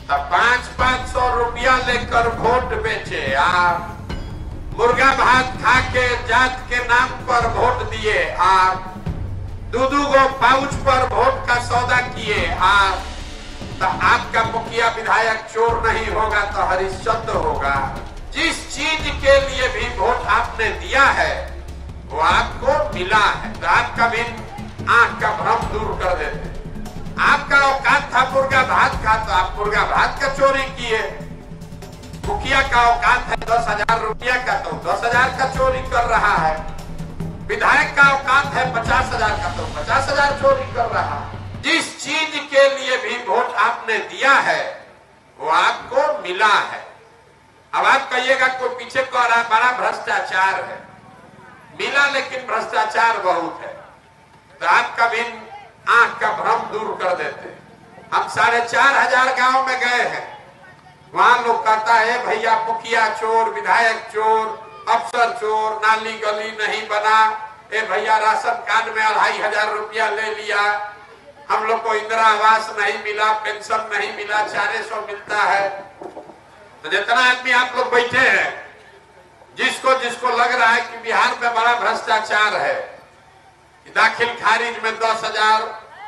तो 500-500 रुपया लेकर वोट बेचे। आप मुर्गा भात खा के जात के नाम पर वोट दिए। आप दूधू गो पाउच पर वोट का सौदा किए। आप तो आपका मुखिया विधायक चोर नहीं होगा तो हरिश्चंद्र होगा। जिस चीज के लिए भी वोट आपने दिया है वो आपको मिला है। तो आपका भी आंख का भ्रम दूर कर देते। आपका औकात था मुर्गा भात का तो आप मुर्गा भात का चोरी किए। मुखिया का औकात है 10,000 रुपया का तो 10,000 का चोरी कर रहा है। विधायक का औकात है 50,000 का तो 50,000 चोरी कर रहा है। जिस चीज के लिए भी वोट आपने दिया है वो आपको मिला है। अब आप कहिएगा कोई पीछे कह रहा बड़ा भ्रष्टाचार है। मिला लेकिन भ्रष्टाचार बहुत है। तो आप कभी आंख का भ्रम दूर कर देते। हम 4,500 गांव में गए हैं। वहां लोग कहता है भैया मुखिया चोर, विधायक चोर, अफसर चोर, नाली गली नहीं बना, ए भैया राशन कार्ड में 2,500 रुपया ले लिया, हम लोग को इंदिरा आवास नहीं मिला, पेंशन नहीं मिला, 400 मिलता है। तो जितना आदमी आप लोग बैठे हैं, जिसको जिसको लग रहा है कि बिहार में बड़ा भ्रष्टाचार है, दाखिल खारिज में 10,000,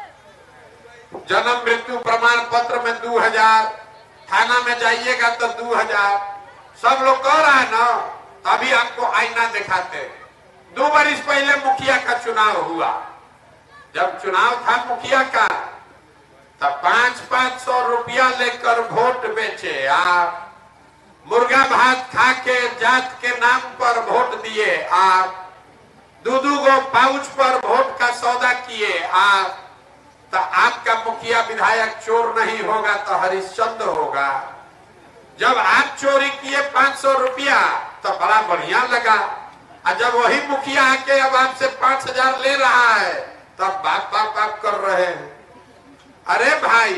जन्म मृत्यु प्रमाण पत्र में 2,000, थाना में जाइएगा तो 2,000, सब लोग कह रहा है ना। अभी आपको आईना दिखाते। 2 बरिस पहले मुखिया का चुनाव हुआ। जब चुनाव था मुखिया का तब 500-500 रुपया लेकर वोट बेचे। आप मुर्गा भात खा के जात के नाम पर वोट दिए। आप दूधू गो पाउच पर वोट का सौदा किए। आप तो आपका मुखिया विधायक चोर नहीं होगा तो हरिश्चंद्र होगा। जब आप चोरी किए 500 रुपया तो बड़ा बढ़िया लगा। और जब वही मुखिया आके अब आपसे 5,000 ले रहा है तब बाप बाप बाप कर रहे हैं। अरे भाई,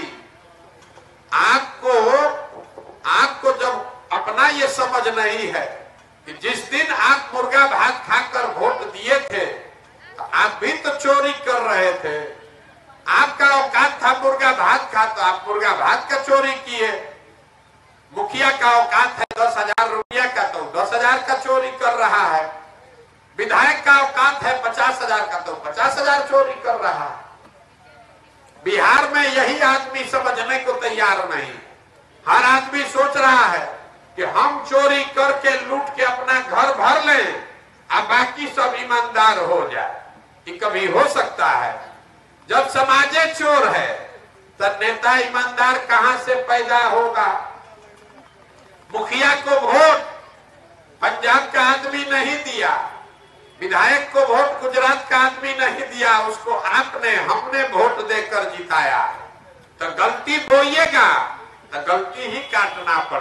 आपको जब अपना ये समझ नहीं है कि जिस दिन आप मुर्गा भात खाकर वोट दिए थे तो आप भी तो चोरी कर रहे थे। आपका औकात था मुर्गा भात का तो आप मुर्गा भात का चोरी किए। मुखिया का औकात है 10,000 रुपया का तो 10,000 का चोरी कर रहा है। विधायक का औकात है 50,000 का तो 50,000 चोरी कर रहा है। बिहार में यही आदमी समझने को तैयार नहीं। हर आदमी सोच रहा है कि हम चोरी करके लूट के अपना घर भर लें और बाकी सब ईमानदार हो जाए। ये कभी हो सकता है? जब समाजे चोर है तो नेता ईमानदार कहां से पैदा होगा? मुखिया को वोट पंजाब का आदमी नहीं दिया, विधायक को वोट गुजरात का आदमी नहीं दिया, उसको आपने हमने वोट देकर जिताया। तो गलती बोइएगा तो गलती ही काटना पड़ेगा।